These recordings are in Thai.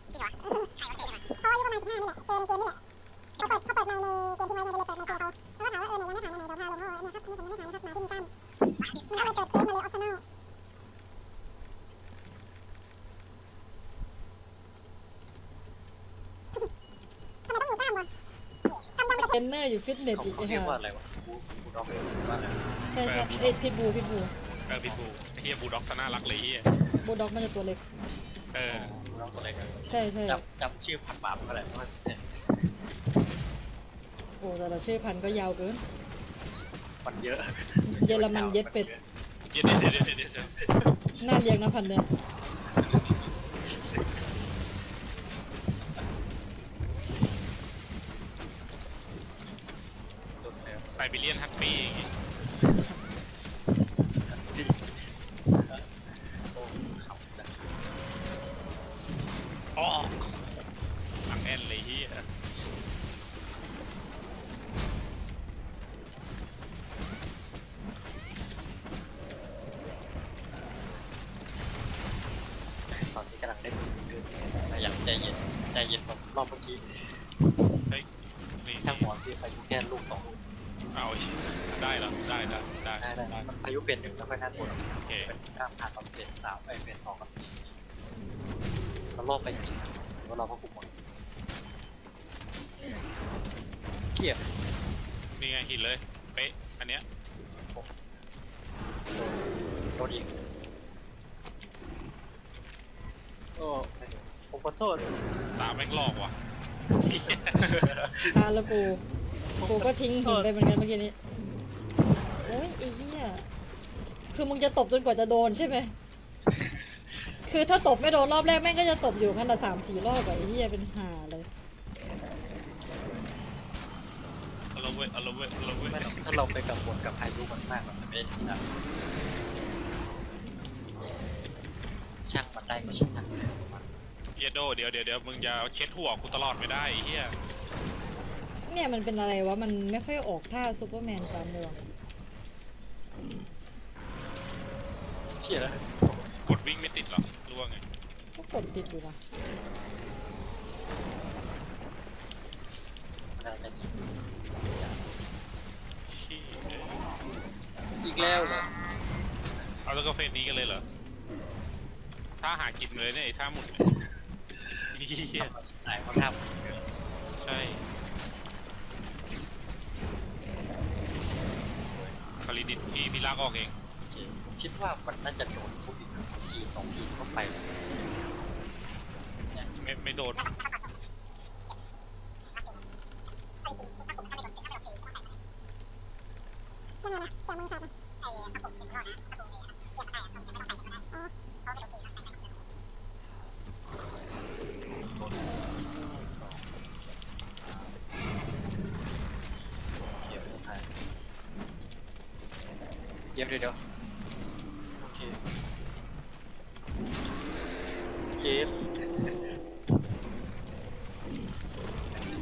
เขาอายุประมาณ15นี่แหละเจอในเกมนี่แหละเขาเปิดไมค์ในเกมที่ไว้เนี่ยเลยเปิดไมค์ตัวเขาแล้วก็ถามว่าเนี่ยยังไม่ผ่านอันไหนเดี๋ยวพาลงเนี่ยครับนี่ผมยังไม่ผ่านนะครับหมาที่มีกล้ามนี่ก็เลยเปิดเฟซมาเลยออปชั่นอลทำไมต้องมีกล้ามวะกำดำเทรนเนอร์อยู่ฟิตเนสอีกเขาไอ้เรียกว่าห่าอะไรวะบูด็อกว่าอะไรใช่เอ้ยพิทบูพิทบูไอ้เฮียบูด็อกซะน่ารักเลยเฮียบูลด็อกมันจะตัวเล็กบูด็อกตัวเล็กใช่จำชื่อพันบาปอะไรเพราะว่าเช่นโอ้แต่ละชื่อพันธุ์ก็ยาวเกินมันเยอะเยอรมันเย็ดเป็ดเดี๋ยวน่าเลี้ยงนะพันธุ์เนี่ยตัวแทนไซบีเรียนฮักบี้อย่างงี้ที่โอ้ขำจังอ๋อหลังแอนเลยเฮียตอนนี้กำลังเล่นเกินอยากใจเย็นแบบรอบเมื่อกี้เฮ้ยนี่ช่างหมอนที่พายุแค่ลูก2 ลูกเอาได้แล้วได้มันพายุเป็น1แล้วค่อยน่าปวดโอเคเป็นข้ามผ่านตอนเป็น3ไปเป็น2กับ4แล้วรอบไปจริงแล้วเราก็คุมหมดเทียบนี่ไงหินเลยเป๊ะอันเนี้ยโดนอีกโอ้ผมขอโทษตาแม่งลอกว่ะตาแล้วกูก็ทิ้งหินไปเหมือนกันเมื่อกี้นี้โอ้ยไอ้เหี้ยคือมึงจะตบจนกว่าจะโดนใช่ไหมคือถ้าตบไม่โดนรอบแรกแม่งก็จะตบอยู่ขนาด3-4 รอบอะไอ้เหี้ยเป็นห่าเลยเอาละเว้ยไม่ถ้าเราไปกังวลกับพายุมันมากมันจะไม่ได้ทีนะช่างมันได้ก็ช่างมันเฮียโดเดี๋ยวมึงจะเช็ดหัวกูตลอดไม่ได้เฮียเนี่ยมันเป็นอะไรวะมันไม่ค่อยออกท่าซูเปอร์แมนจำเลยว่ะเชี่ยแล้วกดวิ่งไม่ติดหรอรู้ว่าไงก็กดติดอยู่นะมันอะไรจะมีขี้อีกแล้วเหรอเอาแล้วก็เฟสนี้กันเลยเหรอถ้าหากินเลยเนี่ยไอ้ท่าหมุนเฮียทำมาสุดท้ายเขาทำใช่คาริดินพี่ลากออกเองคิดว่ามันน่าจะโดนทุบอีกที2 ทีเข้าไปแล้วไม่โดนยังไงนะเสียงมึงสับนะไอ้ประกบ10 รอบนะประกบเมียครับเสียบไม่ได้ครับไม่ต้องใส่ก็ได้อ๋อเขาไม่โดนตีครับเขียวสุดท้ายเดี๋ยวโอเคเย็นดี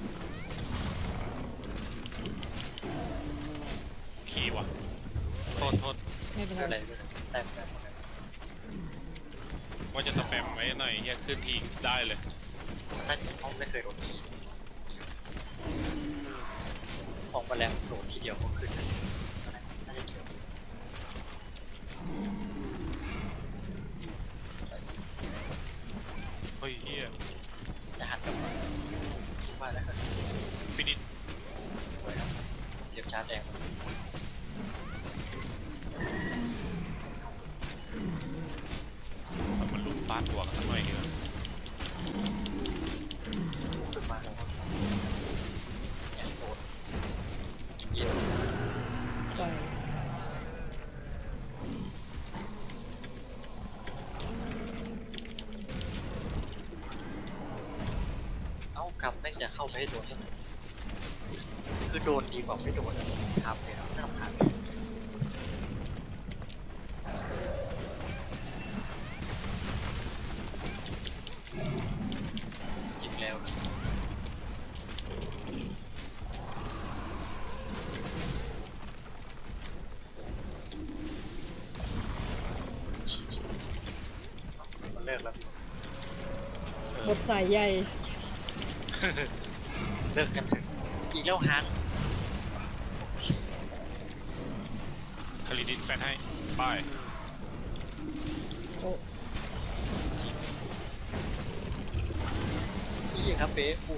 ขี่ว่ะโทษไม่เป็นอะไรไรแต่ว่าจะสแปมไว้หน่อยเฮียขึ้นทีได้เลยน่าจะห้องไม่เคยโดนขี่ออกมาแล้วโดนทีเดียวก็ขึ้นน่าจะเกี่ยวเฮ้ยเฮียจะหันกลับมาคิดว่านะครับฟินิชสวยครับเก็บชาร์จแดงมันลุมปาดหัวกันหน่อยดีกว่าขึ้นมาแล้วเนี่ยโดนเย็นปล่อยเอ้ากำแม่งจะเข้าไปให้โดนคือโดนดีกว่าไม่โดนครับเลยครับน่ารำคาญจริงแล้วนี่มันเลิกแล้วเดสายใยเลิกกันเถอะอีกแล้วฮังคาริดินแฟนให้บายโอ้นี่ครับเป๊ะโอ้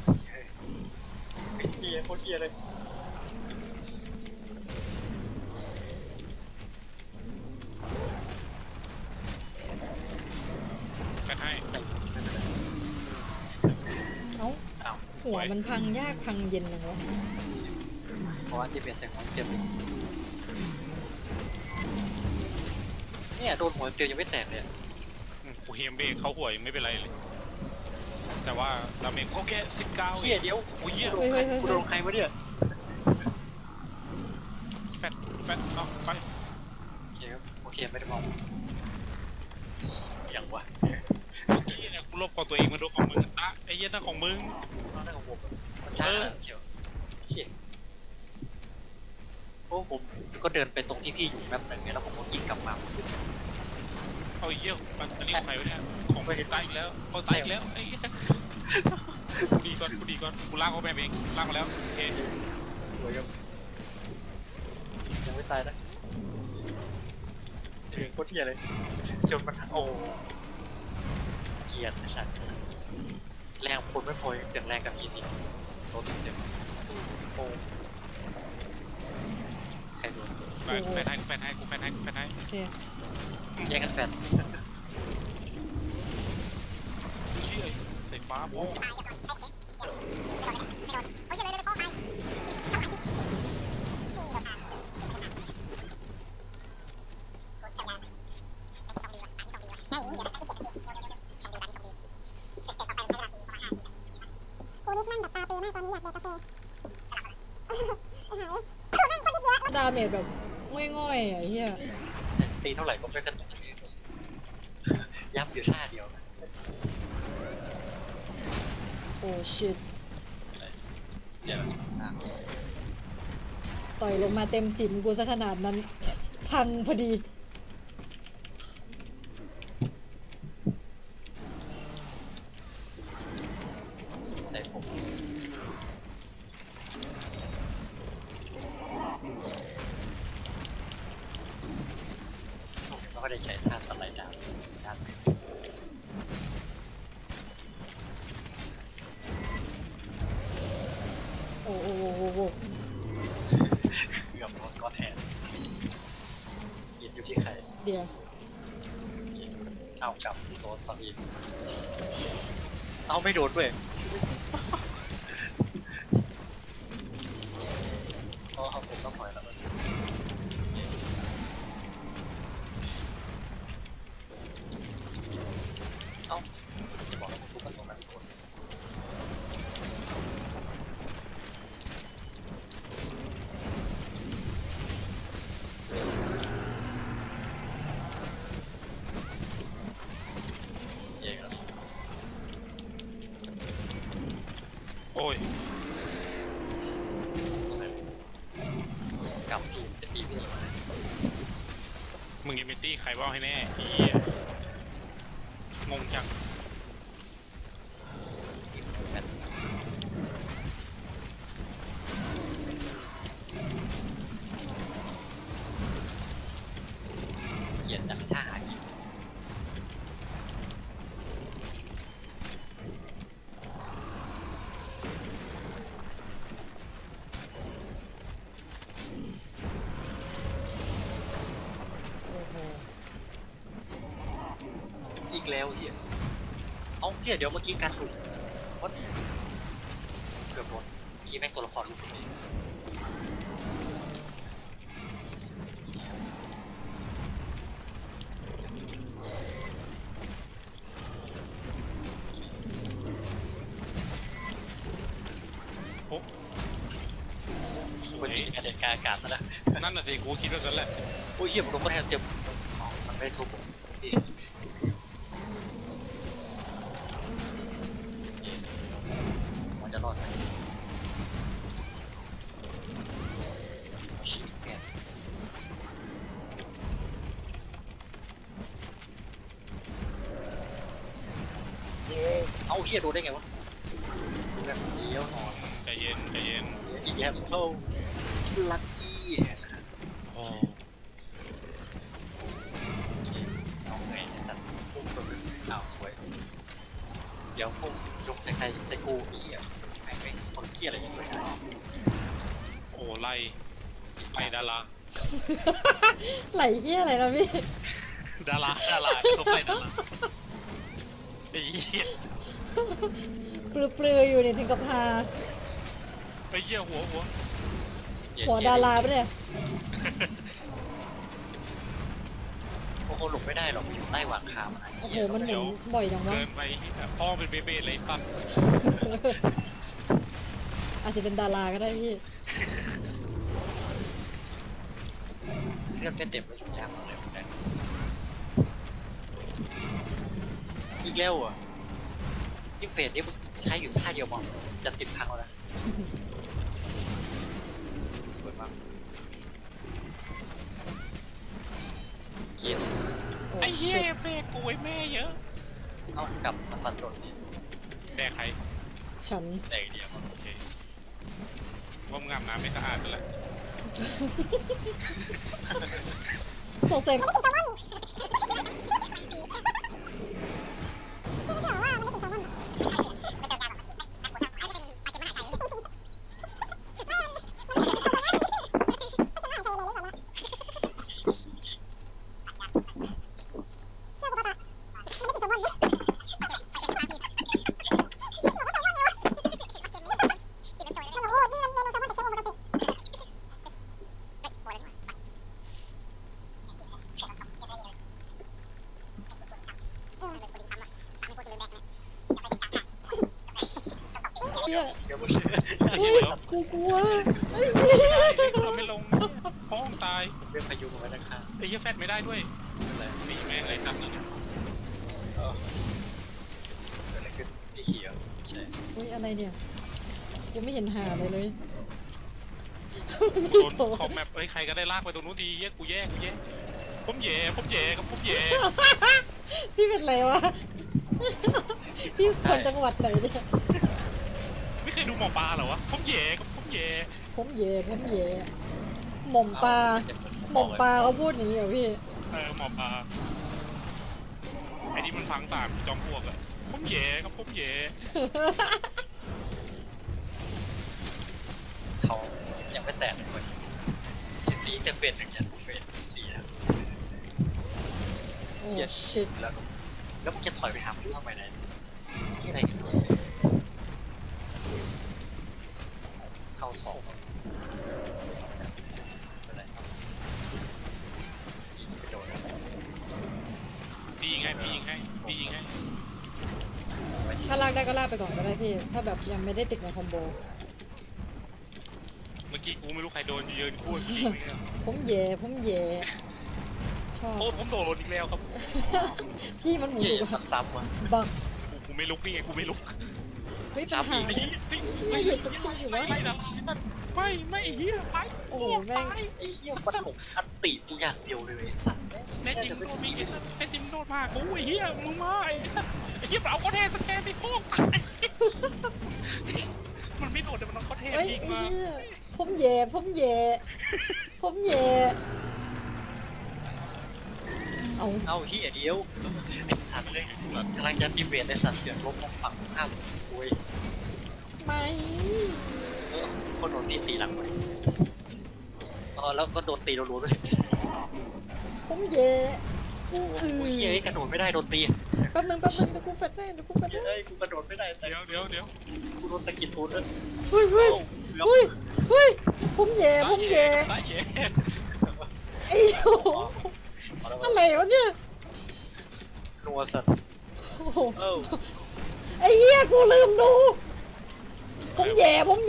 เฮียโคตรเฮียเลยแฟนให้เอ้าอ้าวหัวมันพังยากพังเย็นจังวะเพราะว่าที่เป็นเซ็งของเต็มเนี่ยโดนหัวเดียวยังไม่แตกเลยกูเฮมเบรกเข้าหัวยังไม่เป็นไรเลย แต่ว่าดาเมจเขาแค่19 เฮียเดียวโอ้ยเหี้ยกูโดนใครวะเนี่ยแฟนเอาไปโอเคครับโอเคไม่ได้มองอย่างวะเมื่อกี้เนี่ยกูลบของตัวเองมาโดนของมึงตะไอ้เหี้ยนั่นของมึงตอนนั้นของผมมันช้าเชียวเฮียโอ้ผมก็เดินไปตรงที่พี่อยู่แป๊บนึงแล้วผมก็ยิงกลับมาขึ้นเอาไอ้เหี้ยอันนี้ของใครวะเนี่ยของกูตายอีกแล้วเขาตายอีกแล้วไอ้เหี้ยกูดีก่อนกูลากเขาไปเองลากมาแล้วโอเคสวยครับยังไม่ตายนะเจอโคตรเฮียเลยจนมันโอ้เกียร์ไอ้สัตว์แรงคนไม่พอยังเสียงแรงกับยินอีกโดนเต็มโอ้ใครโดนไปกูแฟนให้กูแฟนให้โอเคแย่งกันแฟนเชี่ยไฟฟ้าโบ้กูนิดนั่งแบบตาเปมากตอนนี้อยากแดกกาแฟไอ้ห่าเอ้ยแม่งคนนิดเยอะดาเมจแบบง่อยๆอ่ะไอ้เหี้ยตีเท่าไหร่ก็ไม่กระตุกย้ำอยู่ท่าเดียวโอ้ชิตเดี๋ยวต่อยลงมาเต็มจิ๋มกูซะขนาดนั้น พังพอดีใส่ผมช่วงนี้ไม่ค่อยได้ใช้ท่าสไลด์ดาวด้านไหนโอ้โอ้โอ้โอ้โอ้เกือบโดนก้อนแทนยินอยู่ที่ใครเดี๋ยวเอากลับโดนซออีนเอาไม่โดนด้วยเพราะผมต้องถอยแล้วเอ้าจะบอกแล้วผมทุบมันตรงนั้นทุกคนเย่ครับโอ้ยกลับทีมจะตีไม่ดีมามึงยังไม่ตีใครว่าให้แน่ไอ้เหี้ยงงจังทีมกันเกียรติจากท่าหากินโอ้โหอีกแล้วเฮียเอาเฮียเดี๋ยวเมื่อกี้การถูกวัดเกือบหมดเมื่อกี้แม่งตัวละครลูกคนนี้โอ้สววันยนี้การเดินกลางอากาศซะแล้วนั่นน่ะสิกูคิดว่ากันแหละโอ้ยเฮียผมโดนก็แทนเจ็บอ๋อมันไม่ได้ทุบผมพี่มันจะรอดไหมชิคแกนเอาเฮียโดนได้ไงวะเลือดเดียวหนอนใจเย็นใจเย็นอีกแล้วเข้าลัคกี้โอ้เอาไงสัตว์พุ่งตัวอ้าวสวยเดี๋ยวพุ่งยกใจใครใจกูอีอ่ะไอ้คนเที่ยอะไรสวยขนาดนี้โอ้ไล่ไปดาราไหลเหี้ยอะไรนะพี่ดาราเขาไปดาราไอ้เหี้ยปลือๆอยู่เนี่ยถึงกับพาไอ้เหี้ยหัวหัวดาราปะเนี่ยโอ้โหหลบไม่ได้หรอกอยู่ใต้หว่างขามันโอ้โหมันหมุนบ่อยจังวะเกินไปพ่อเป็นเบเบ้เลยตัดอาจจะเป็นดาราก็ได้พี่เลือดไม่เต็มแล้วอยู่ยากเลยอีกแล้วอ่ะยิ่งเฟสนี่มึงใช้อยู่ท่าเดียวมองจะ10 ครั้งแล้วนะสวยมากเกียร์โอ้ไอ้เหี้ยชิตเบรกกูไอ้แม่เยอะเอากลับมาตัดรถนี่แดกใครฉันแต่เดียวโอเคว่ามึงอาบน้ำไม่สะอาดกันแหละสงสัยไม่ได้กินแซลมอนพี่จะเชื่อว่ามันได้กินแซลมอนไม่เติมยาหรอกมันฉีดไม่ปวดท้องอาจจะเป็นอาจจะมหาใจไม่มันไม่ใช่มหาใจเลยหรือเปล่าเชื่อกูป่ะมันไม่กินแซลมอนเชี่ยเดี๋ยวมึงเชื่อเฮ้ยกูกลัวไอ้เหี้ยเราไม่ลงพ่อตายเรื่องพายุมาไว้ด้านข้างไอ้เหี้ยแฟดไม่ได้ด้วยนี่แม่งอะไรตัดนี่เนี่ยเออเกิดอะไรขึ้นพี่ขี่อ่ะใช่อุ้ยอะไรเนี่ยกูไม่เห็นหาเลยเลยโดนคอมแมปเอ้ยใครก็ได้ลากไปตรงนู้นทีเหี้ยกูแย่ผมแย่กับผมแย่พี่เป็นไรวะ พี่คนจังหวัดไหนเนี่ยไม่เคยดูหมอปลาเหรอวะผมแย่กับผมแย่ผมเย่หม่อมปลาเขาพูดอย่างนี้เหรอพี่หมอปลาไอ้นี่มันพังตามจอมพวกอะผมแย่กับผมแย่เขายังไม่แตกเลยคนชิ้นตีแต่เป็นหนึ่งยันเฟสสี่นะโอ้ชิตแล้วมึงจะถอยไปหาพายุทำไมไหนที่อะไรกันเข้าสองอะไรครับยิงไปโดนแล้วพี่ยิงให้ถ้าลากได้ก็ลากไปก่อนก็ได้พี่ ถ้าแบบยังไม่ได้ติดในคอมโบเมื่อกี้กูไม่รู้ใครโดนยืนคู่ยิงไม่ได้ผมเย่ชอบโอ้ผมโดนอีกแล้วครับพี่มันหมุนเจี๊อยู่ยบซ้ำว่ะบักกูไม่ลุกนี่ไงกูไม่ลุกเฮ้ยปัญหา ไม่หยุดสักทีอยู่วะไม่นะไม่เฮียไปโอ้โหแม่งไอ้เหี้ยมันผมอันติกูอย่างเดียวเลยไอ้สัตว์แน่จริงโดนมีแน่จริงโดนมากูไอ้เฮียมึงมาไอ้เฮียเอาก็เทสแกนที่พวกมันไม่โดดแต่มันต้องก็เทสเฮ้ยยิงไอ้มาเหี้ยผมเย่เอาเหี้ยเดียวไอ้สัตว์เลยกำลังจะดีเบตไอ้สัตว์เสียงลบของฝั่งข้ามโอ้ยไม่คนโดนพี่ตีหลังไปแล้วก็โดนตีรัวๆด้วยผมเย่กูเฮียกระโดดไม่ได้โดนตีแป๊บนึงเดี๋ยวกูแฟดได้เฮ้ยกูกระโดดไม่ได้แต่เดี๋ยวกูโดนสกินตูนด้วยเฮ้ยผมเย่ได้เย่ไอ้โหอะไรวะเนี่ยนัวสัตว์โอ้โหเอ้าไอ้เหี้ยกูลืมดู ผมแย่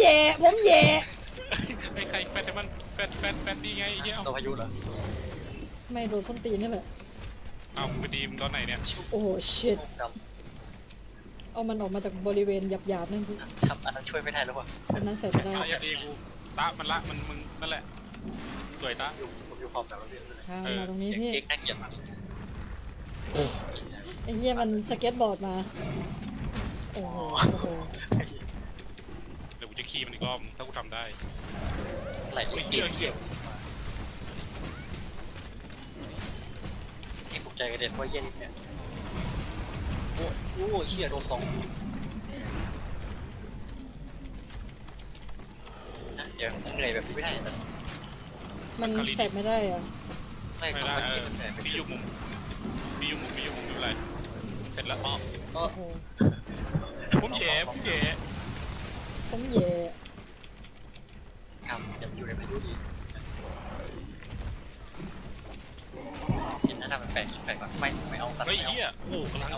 ไอ้ใครแฟนมันแฟนดีไงไอ้เฮียตัวพายุเหรอไม่โดนส้นตีนนี่แหละเอาไปดีมตอนไหนเนี่ยโอ้ชิตจเอามันออกมาจากบริเวณหยาบๆนั่นคือำช้ำอันนั้นช่วยไม่ได้แล้ววะอันนั้นใส่ไม่ได้อย่าดีกูตามันละมันมึงนั่นแหละสวยตาผมอยู่ความแบบเราเรียนเลยทางมาตรงนี้พี่เก๊กน่าเกลียดมากไอ้เหี้ยมันสเก็ตบอร์ดมาโอ้โหเดี๋ยวกูจะขี่มันอีกรอบถ้ากูทำได้ไหลเกี่ยวให้ผมใจกระเด็นเพราะเย็นเนี่ยโอ้โหเชี่ยโดนสองเดี๋ยวเหนื่อยแบบไม่ได้แต่มันแสบไม่ได้อะไม่ไม่ต้องได้มาคิดมันแต่ไม่มีอยู่มุมไม่เป็นไรเสร็จแล้วอ๋อก็โอ้โหผมแย่ผมแย่กำจะอยู่ในพายุดีเห็นถ้าทำมันแปลกก่อนไม่เอาสัตว์เฮ้ยไม่เอาเหี้ยโอ้กำลังจะ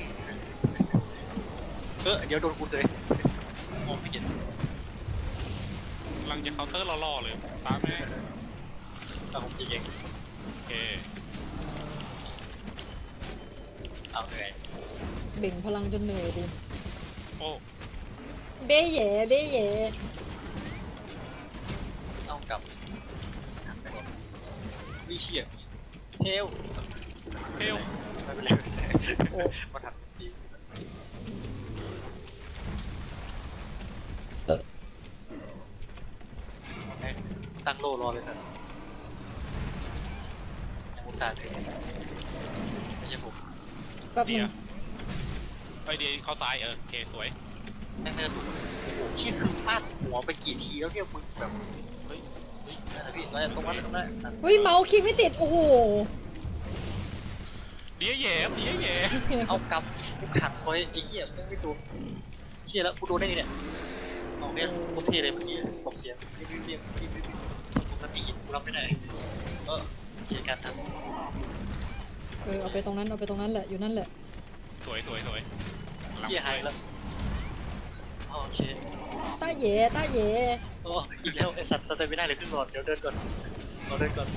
เดี๋ยวโดนกูเลยมองไม่เห็นกำลังจะเคาน์เตอร์ล่อๆเลยตามแม่แต่ผมจริงเองโอเคเอาเหนื่อยเบ่งพลังจนเหนื่อยดิโอ้เบ้แย่เบ้แย่เอากลับทำไปหมดวิเชียเฮลเฮลไม่เป็นไรโอ้มาทำดีตั้งโล่รอเลยสัตว์ยังอุตส่าห์ถึงไม่ใช่ผมแป๊บนึเดีงยไปเดียเข้าซ้ายโอเคสวยไม่กระตุกโอ้โหชี้คือฟาดหัวไปกี่ทีแล้วเนี่ยมึงแบบเฮ้ยนั่นแหละพี่ตรงนั้นเฮ้ยเมาส์คลิกไม่ติดโอ้โหเดียแย่เอากำกูขังไว้ไอ้เหี้ยไม่ตัวเชี่ยแล้วกูโดนได้ไงเนี่ยเอาเนี่ยโคตรเท่เลยเมื่อกี้ตบเสียงเรียบตรงนั้นมีหินกูรับไม่ได้เชี่ยการทำเอาไปตรงนั้นแหละอยู่นั่นแหละสวยเหี้ยหายแล้วโอเคต้าแย่โอ้อีกแล้วไอสัตว์สเตมิน่าเลยขึ้นก่อนเดี๋ยวเดินก่อนเราเดินก่อน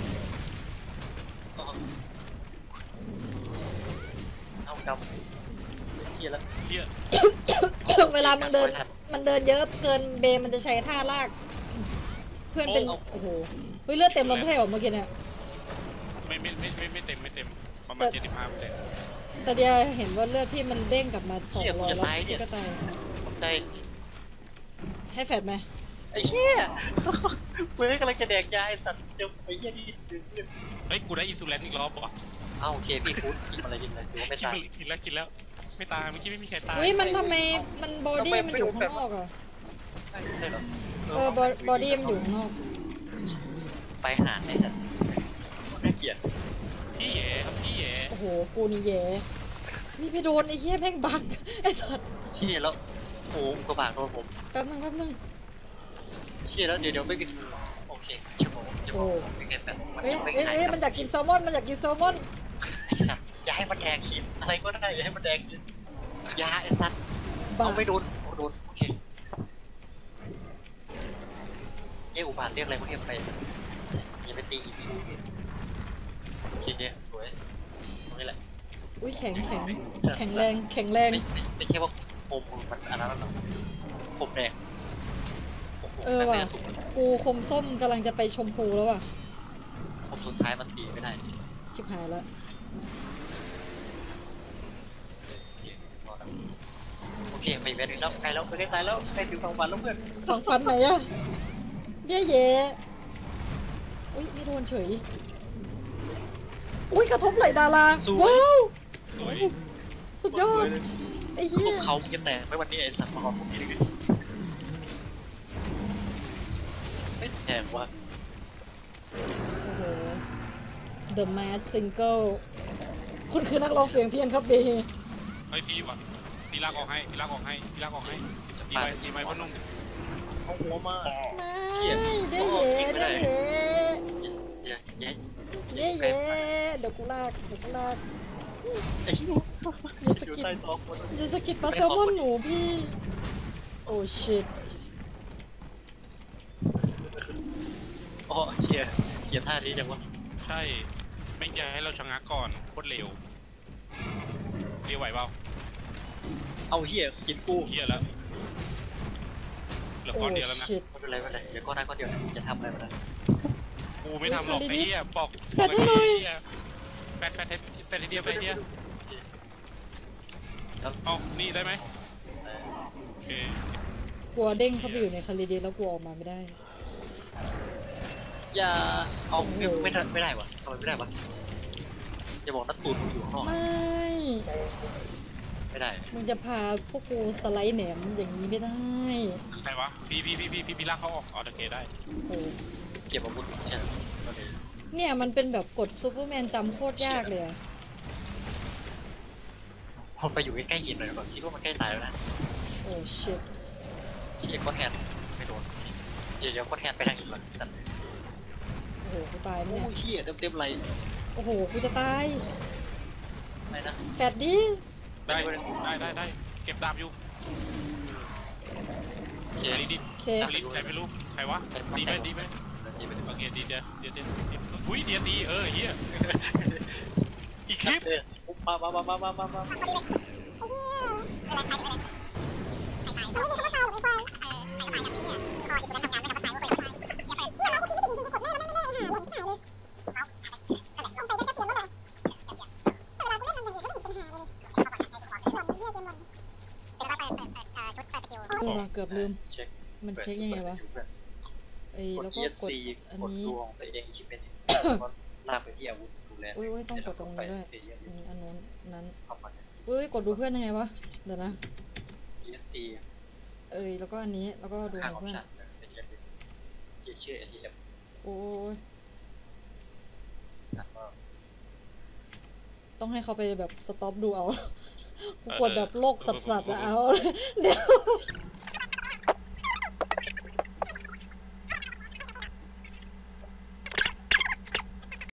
เอากำเชี่ยแล้วเฮียเวลามันเดินเยอะเกินเบมันจะใช้ท่าลาก เพื่อนเป็นโอ้โหเฮ้ยเลือดเต็มแล้วไม่ใช่หรอเมื่อกี้เนี่ยไม่เต็มประมาณ75% แต่เดียวเห็นว่าเลือดพี่มันเด้งกลับมา200แล้วพี่ก็ตายตกใจให้แฟดไหมไอ้เหี้ยเว้ยกำลังจะแดกยาไอ้สัตว์เดี๋ยวไอ้เหี้ยนี่เฮ้ยกูได้อิซูแลนอีกรอบป่ะเอาโอเคพี่พูดกินอะไรถือว่าไม่ตายกินแล้วไม่ตายเมื่อกี้ไม่มีใครตายเฮ้ยมันทำไมมันบอดี้มันอยู่ข้างนอกอ่ะใช่เหรอบอดี้มันอยู่ข้างนอกไปหาไอ้สัตว์น่าเกลียดพี่แย่โอ้โหกูนี่แย่นี่พี่โดนไอ้เหี้ยแม่งบักไอ้สัตว์เชี่ยแล้วโอ้กระบาดโดนผมแป๊บนึงเชี่ยแล้วเดี๋ยวไม่มีโอเคจะบอกไม่แค่แบบมันเอ้ยไม่เอ้ยหายเอ้ยมันอยากกินแซลมอนมันอยากกินแซลมอนไอ้สัตว์อย่าให้มันแดกคิดอะไรก็ได้อย่าให้มันแดกคิดยาไอ้สัตว์บ้าเอาไม่โดนโดนโอเคอุบาทเรียกอะไรพวกนี้ไปสัตว์อย่าไปตีหินโอเคเนี่ยสวยตรงนี้แหละอุ้ยแข็งแรงไม่ใช่ว่าโคมมันอันนั้นหรอกโคมแดงโอ้โหเออแม่ว่ะตุ่มกูคมส้มกำลังจะไปชมพูแล้วว่ะโคมสุดท้ายมันตีไม่ได้ชิบหายแล้วโอเคไปเวรแล้วใกล้แล้วใกล้ตายแล้วใกล้ถึงฝั่งฝันแล้วเพื่อนฝั่งฟันไหนอะแย่อุ้ยไม่โดนเฉยอุ้ยกระทบไหลดาราว้าวสวยสุดยอดไอ้คือเหี้ยเขาจะแตกไม่วันนี้ไอ้สัตว์มาหอมผมกินเลยไม่แตกว่ะโอ้โห The Mad Single คุณคือนักร้องเสียงเพี้ยนครับเบเฮ้ยพี่วะพี่ลากออกให้ดีไปพ่อนุ่มเอาหัวมาไม่ได้เดี๋ยวกูลากไอ้ชิวอยู่ใต้ท้องคนจะสกิดปลาแซลมอนหนูพี่ โอ้ชิตอ๋อเกียร์ท่านี้จังวะใช่ไม่อยากให้เราชะงักก่อนโคตรเร็วไหวเปล่าเอาเฮียกินกูเฮียแล้วเหลือก้อนเดียวแล้วนะชิตไม่เป็นไรเดี๋ยวก็ได้ก้อนเดียวนะจะทำอะไรมาได้กูไม่ทำหรอกไอ้เหี้ยบอกแฟดเดียวเอานี่ได้ไหมเคกลัวเด้งเข้าไปอยู่ในคาริเดสแล้วกลัวออกมาไม่ได้อย่าเอาไม่ได้วะทำไมไม่ได้วะอย่าบอกนัดตูนมึงอยู่ข้างนอกไม่ไม่ได้มึงจะพาพวกกูสไลด์แหนมอย่างนี้ไม่ได้ใครวะพี่ลากเขาออกอ๋อโอเคได้โอ้เก็บอาวุธใช่ไหมโอเคเนี่ยมันเป็นแบบกดซูเปอร์แมนจำโคตรยากเลยอะคนไปอยู่ใกล้ๆหินหน่อยก่อนคิดว่ามันใกล้ตายแล้วนะโอ้ชิตเชี่ยก้อนแฮนไม่โดนเดี๋ยวก้อนแฮนไปทางหินก่อนสัตว์โอ้โหกูตายไหมโอ้เนี่ยยเฮียเต็มไรโอ้โหกูจะตายอะไรนะแฟดดิได้เก็บดาบอยู่โอเคใครดิโอเคใครไม่รู้ใครวะดีไหมโอเคดีเดี๋ยวอุ้ยเดี๋ยวดีเฮียอีกคลิปมาไอ้เหี้ยอะไรขายไปเลยมันไม่มีคำว่าตายหรอกไอ้ควายใครจะตายอย่างนี้อ่ะคอที่คุณทำงานไม่ทำก็ตายเพราะคนตายอย่าไปเนี่ยเราก็คิดไม่ถึงจริงๆกดแม่มันไม่ได้หาหล่นชิบหายเลยเอาลงไปจะเสียงแล้วเหรอแต่เวลากูเล่นมันอย่างอื่นก็ไม่เห็นเป็นหาเลยหล่อนเหี้ยเกมหล่อนเดี๋ยวเราเปิดชุดเปิดสกิลเออว่ะเกือบลืมเช็คมันเช็คยังไงวะไอ้กดแล้วก็กด ESC อันกดนี้ดวงไปเองชิปเป็นลากไปที่อาวุธดูแลอุ้ยต้องกดตรงนี้ด้วยเดี๋ยวอันนี้อันนู้นนั้นเข้ามาอุ้ยกดดูเพื่อนยังไงวะ เดี๋ยวนะ ESC แล้วก็อันนี้ แล้วก็ดูข้างออปเพื่อนชั่นเป็นชื่อ ATM โอ้ยแล้วก็ต้องให้เขาไปแบบสต็อปดูเอา กูกดแบบโลกสัตว์ๆอะเอา เดี๋ยว